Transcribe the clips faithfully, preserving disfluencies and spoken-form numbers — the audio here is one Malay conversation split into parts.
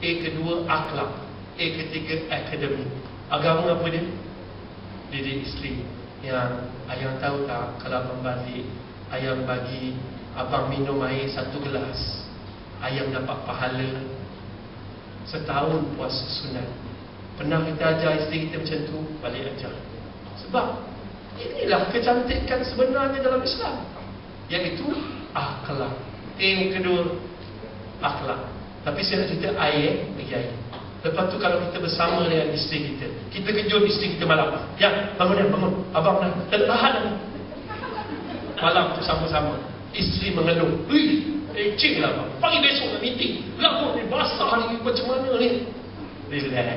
A kedua, akhlak. A ketiga, akademik. Agama apa dia? Didik isteri. Yang ayang tahu tak, kalau abang balik, ayang bagi abang minum air satu gelas, ayang dapat pahala setahun puasa sunat. Pernah kita ajar isteri kita macam tu? Balik ajar. Sebab inilah kecantikan sebenarnya dalam Islam, iaitu akhlak. A kedua, akhlak. Tapi saya nak cerita air, bagi air. Lepas tu kalau kita bersama dengan isteri kita, kita kejut isteri kita malam, ya bangun ya bangun, abang dah tertahan. Malam tu sama-sama, isteri mengeluh, "Ui, leceh lah abang, pagi besok nak meeting, rambut ni basah ni, macam mana ni?" Relax.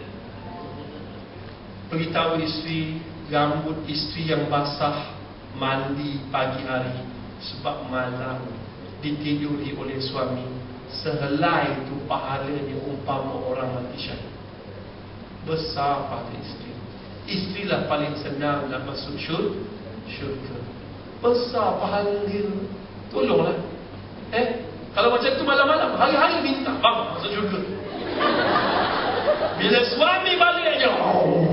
Beritahu isteri, rambut isteri yang basah mandi pagi hari, sebab malam ditiduri oleh suami. Sehelai itu pahalanya umpama orang mati syahid. Besar pahala isteri. Isterilah paling senang nak masuk syurga. Besar pahala dia. Tolonglah. Eh, kalau macam tu malam-malam, hari-hari minta, bang, masuk syurga. Bila suami balik aja, oh.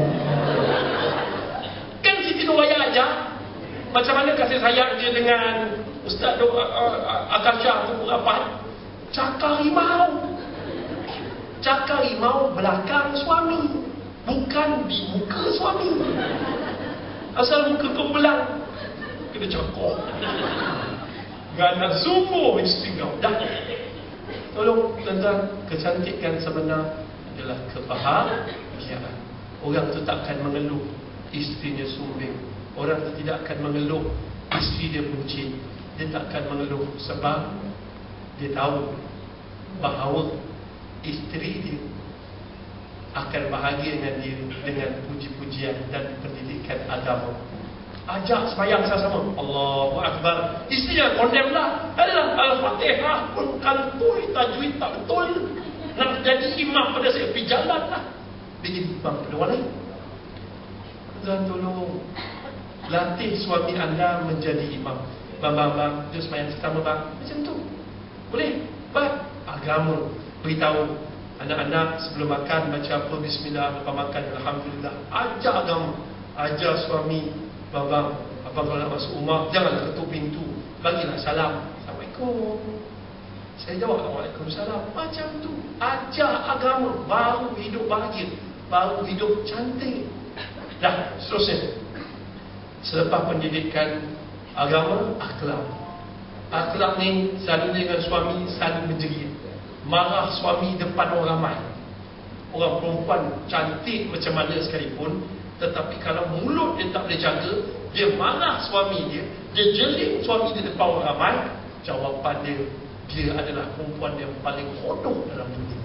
Kan Siti Nurhaya ajar macam mana kasih sayang dia dengan Ustaz Dok Akasha tu apa? Cakar rimau. Cakar rimau belakang suami, bukan di muka suami. Asal muka kau belang, kena cakar. Gak nak sumbu isteri kau. Dah. Tolong tuan-tuan, kecantikan sebenar adalah kebahagiaan. Orang tu takkan mengeluh isterinya sumbing. Orang tu tidak akan mengeluh isteri dia buncit. Dia takkan mengeluh sebab dia tahu bahawa isteri dia akan bahagia dengan dia dengan puji-pujian dan pendidikan agama. Ajak sembahyang sama-sama, Allahu Akbar. Isteri yang condemn lah, adalah Al-Fatihah pun kantoi, tajwid tak betul. Nak jadi imam pada saya, pergi jalan lah. Dia jadi imam pada orang lain. Tuan tolong latih suami anda menjadi imam. Bang-bang, dia sembahyang sama bang, macam tu. Boleh? Baik. Agama. Beritahu anak-anak sebelum makan baca apa, bismillah, lepas makan alhamdulillah. Ajar agama. Ajar suami, bang-bang, abang kalau nak masuk rumah, janganlah ketuk pintu, bagilah salam, Assalamualaikum. Saya jawab, Waalaikumsalam. Macam tu. Ajar agama, baru hidup bahagia, baru hidup cantik. Dah, seterusnya. Selepas pendidikan agama, akhlak. Akhlak ni selalunya dengan suami selalu menjerit. Marah suami depan orang ramai. Orang perempuan cantik macam mana sekalipun, tetapi kalau mulut dia tak boleh jaga, dia marah suami dia, dia jeling suami dia depan orang ramai, jawapan dia, dia adalah perempuan yang paling hodoh dalam dunia.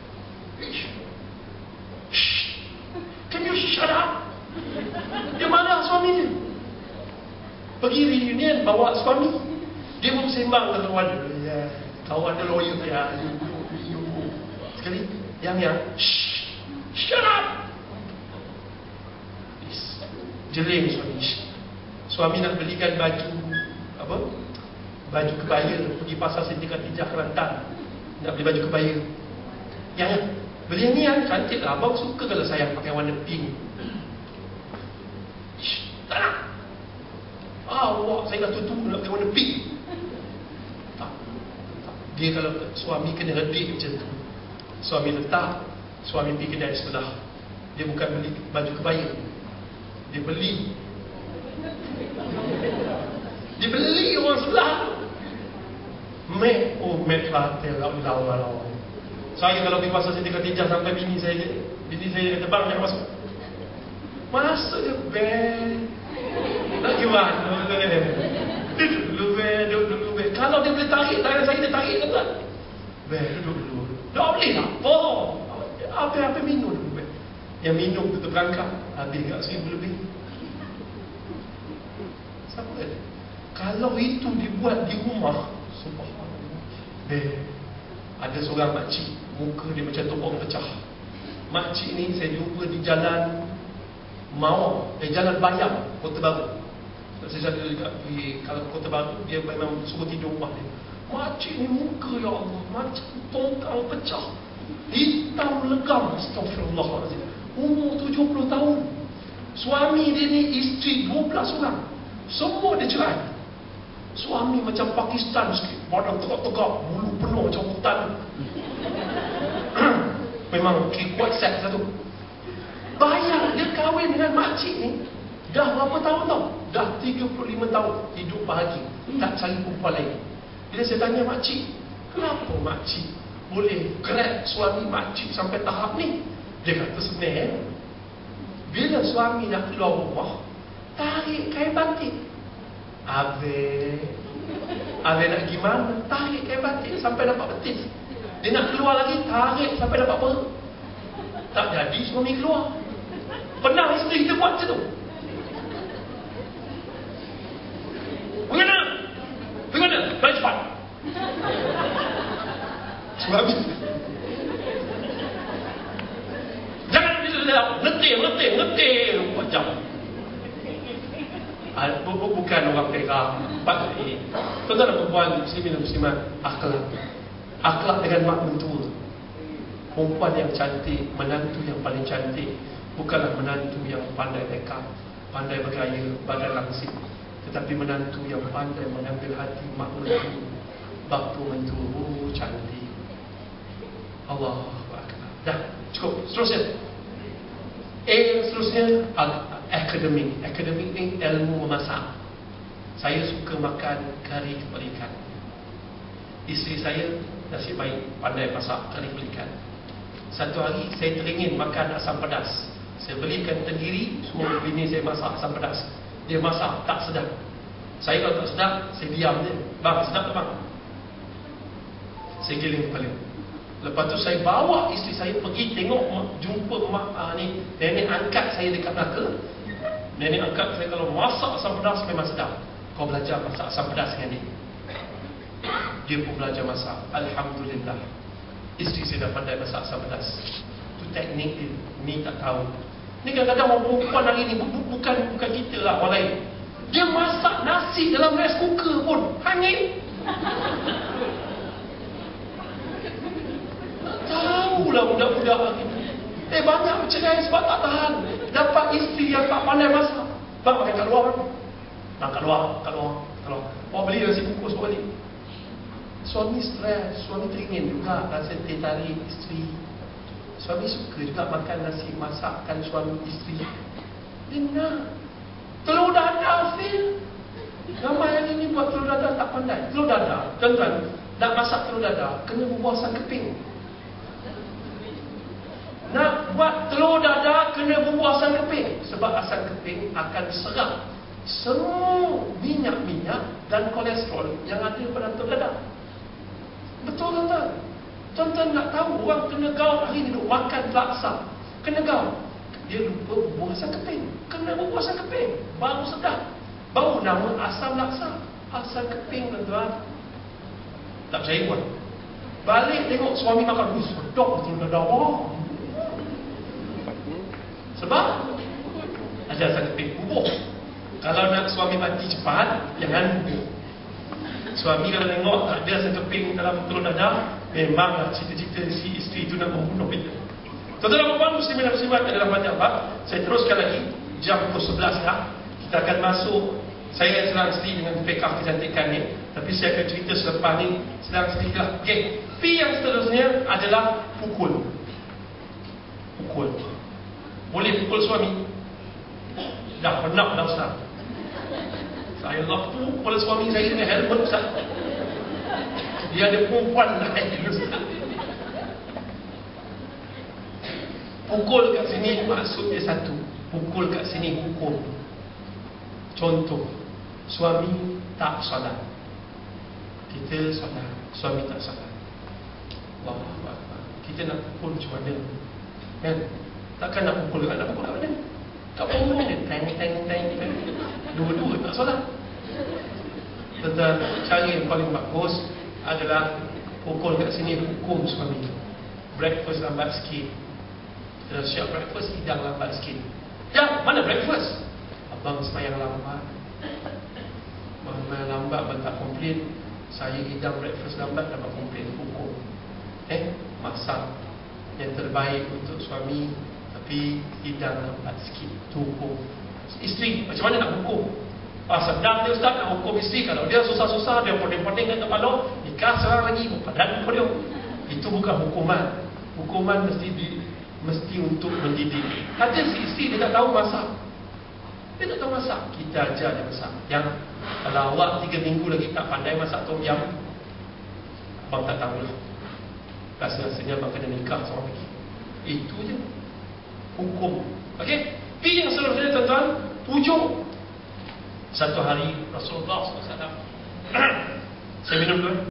Shh. Can you shut up? Dia marah suami dia. Pergi reunion bawa suami, dia pun sembang dengan kawan dia. Ya, kawan dia lawyer ya. Sekali, yang yang, shh, shut up. Jeling suami. Suami nak belikan baju apa? Baju kebaya, pergi pasar Siti Khatijah Kelantan, nak beli baju kebaya. Yang beli yang ni yang cantik lah. Abang suka kalau saya pakai warna pink. Shh, tak nak. Ah, awak saya dah tutup nak pakai warna pink. Tak, tak. Dia kalau suami kena redik macam tu. Suami letak, suami pergi kedai sebelah. Dia bukan beli baju kebaya, dia beli Dia beli orang sebelah. Mek, oh mek latte lawa-lawa. Saya kalau pergi pasar Siti Khatijah sampai bini saya, bini saya kata, bang jangan masuk. Masuk je, ben. Nak gimana? Duduk dulu, ben. Duduk dulu, ben. Kalau dia boleh tarik tangan saya, dia tarik ke tak? Ben, duduk dulu. Tak boleh apa? Apa-apa minum dulu, ben. Yang minum tu terperangkap, habis kat seribu lebih. Siapa kata? Kalau itu dibuat di rumah, subhanallah. Ben, ada seorang makcik, muka dia macam topong pecah. Makcik ni saya jumpa di jalan Mawar, eh jalan Bayam, Kota Baru. Saya jaga dekat di, kalau Kota Baru, dia memang suruh tidur rumah dia. Makcik ni muka, ya Allah, macam tongkang pecah. Dia legam. Astaghfirullahaladzim. Umur tujuh puluh tahun. Suami dia ni isteri dua belas orang. Semua dia cerai. Suami macam Pakistan sikit, badan tegak-tegak, bulu penuh macam hutan. Memang kuat set satu. Bayang dia kahwin dengan makcik ni dah berapa tahun tau? Dah tiga puluh lima tahun hidup bahagia, tak cari perempuan lain. Bila saya tanya makcik, kenapa makcik boleh grab suami makcik sampai tahap ni? Dia kata sebenarnya bila suami nak keluar rumah, tarik kain batik. Habis Habis nak gimana? Tarik kain batik sampai dapat betis. Dia nak keluar lagi, tarik sampai dapat perut. Tak jadi suami keluar. Pernah isteri kita buat macam tu? Bagaimana? Bagaimana? Balik cepat. Suami jangan bisa ngetir, ngetir, ngetir empat jam. Bukan orang perak. Tuan-tuan dan perempuan, muslimin dan muslimat, akhlak. Akhlak dengan mak mentua. Perempuan yang cantik, menantu yang paling cantik, bukanlah menantu yang pandai make up, pandai bergaya, badan langsing, tetapi menantu yang pandai mengambil hati mak mentua, bapa mentua. Oh, cantik. Allahu Akbar. Dah, cukup. Seterusnya. Eh, seterusnya akademik. Akademik ni ilmu memasak. Saya suka makan kari kepala ikan. Isteri saya nasib baik pandai masak kari kepala ikan. Satu hari saya teringin makan asam pedas. Saya belikan tenggiri, semua bini saya masak asam pedas. Dia masak tak sedap. Saya kalau tak sedap, saya diam je. Bang, sedap tak bang? Saya giling kepala. Lepas tu saya bawa isteri saya pergi tengok, jumpa mak uh, ni, nenek angkat saya dekat Melaka. Nenek angkat saya kalau masak asam pedas memang sedap. Kau belajar masak asam pedas dengan dia. Dia pun belajar masak. Alhamdulillah, isteri saya dah pandai masak asam pedas. Itu teknik dia. Ni tak tahu. Ni kadang-kadang orang perempuan hari ni bukan bukan kita lah, orang lain. Dia masak nasi dalam rice cooker pun hangit. Tahulah budak-budak gitu. Eh, banyak bercerai sebab tak tahan. Dapat isteri yang tak pandai masak. Bang, makan kat luar kan? Bang, kat luar, kat luar, kat luar. Oh, beli nasi bungkus balik. Suami stres, suami teringin juga rasa teh tarik isteri. Suami suka juga makan nasi masakan suami isteri. Dia nak telur dadah, Phil. Ramai yang ini buat telur dadah tak pandai. Telur dadah, tuan-tuan, nak masak telur dadah kena berbuah asam keping. Nak buat telur dadah kena berbuah asam keping. Sebab asam keping akan serap semua minyak-minyak dan kolesterol yang ada pada telur dadah. Betul tuan-tuan? Tuan-tuan nak tahu orang kena gaul hari ni duk makan laksa, kena gaul. Dia lupa berbuah asam keping. Kena berbuah asam keping baru sedap. Baru nama asam laksa. Asam keping tuan-tuan. Tak percaya pun. Balik tengok suami makan, "Wih, sedap betul dadah." Oh. Sebab ada asam keping bubur. Kalau nak suami mati cepat, jangan bubur. Suami kalau tengok tak ada asam keping dalam telur dadah, memanglah cita-cita si isteri itu nak membunuh kita. Tuan-tuan dan puan, muslimin dan muslimat adalah banyak bab. Saya teruskan lagi. Jam pukul sebelas dah. Kita akan masuk. Saya senang sekali dengan fiqh kecantikan ni, tapi saya akan cerita selepas ni. Senang sekali lah. Okey. P yang seterusnya adalah pukul. Pukul. Boleh pukul suami? Dah penat dah Ustaz. Saya nak pukul suami saya dengan helmet Ustaz. Dia ada perempuan lain Ustaz. Pukul kat sini maksudnya satu. Pukul kat sini hukum. Contoh, suami tak solat, kita solat, suami tak solat. Allahu Akbar. Kita nak pukul macam mana? Kan? Takkan nak pukul kan? Nak pukul kat mana? Kat punggung dia. Teng, teng, teng, teng. Dua-dua tak solat. Tentang cara yang paling bagus adalah pukul kat sini hukum suami. Breakfast lambat sikit. Kalau siap breakfast, hidang lambat sikit. Ya, mana breakfast? Abang semayang lambat. Semayang lambat, abang tak komplain. Saya hidang breakfast lambat, dapat komplain. Hukum. Eh, masak. yang terbaik untuk suami, tapi tidak lambat sikit. Itu hukum isteri. Macam mana nak hukum? Ah, sedang dia ustaz nak hukum isteri. Kalau dia susah-susah, dia poning-poning kat kepala, nikah seorang lagi, berpadan muka dia. Itu bukan hukuman. Hukuman mesti di, mesti untuk mendidik. Ada si isteri dia tak tahu masak, dia tak tahu masak, kita ajar dia masak. Yang kalau awak tiga minggu lagi tak pandai masak tom yam, abang tak tahulah, rasa-rasanya abang kena nikah seorang lagi. Itu je hukum. Okey. Pi yang seterusnya tuan-tuan, tujuh. Satu hari Rasulullah sallallahu alaihi wasallam saya minum dulu.